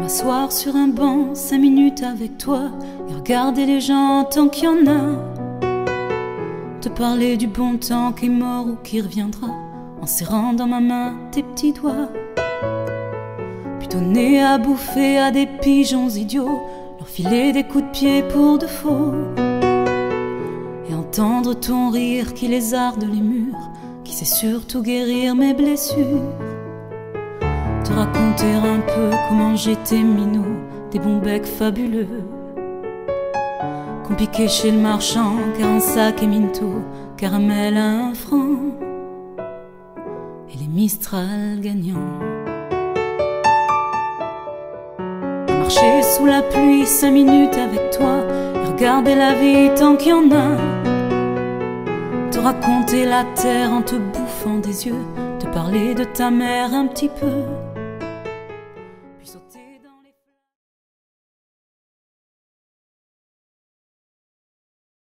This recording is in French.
m'asseoir sur un banc 5 minutes avec toi et regarder les gens tant qu'il y en a. Te parler du bon temps qui est mort ou qui reviendra, en serrant dans ma main tes petits doigts. Puis donner à bouffer à des pigeons idiots, leur filer des coups de pied pour de faux. Et entendre ton rire qui lézarde les murs, qui sait surtout guérir mes blessures. Te raconter un peu comment j'étais minot, des bons becs fabuleux qu'on piquait chez le marchand, car un sac et minto, caramel à 1 franc, et les Mistral gagnants. Marcher sous la pluie 5 minutes avec toi, et regarder la vie tant qu'il y en a. Te raconter la terre en te bouffant des yeux, te parler de ta mère un petit peu, puis sauter